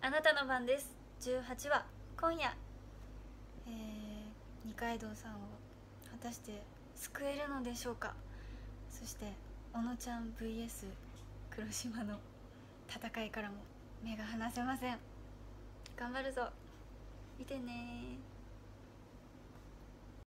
あなたの番です。18話今夜、二階堂さんを果たして救えるのでしょうか。そして小野ちゃん vs 黒島の戦いからも目が離せません。頑張るぞ、見てね。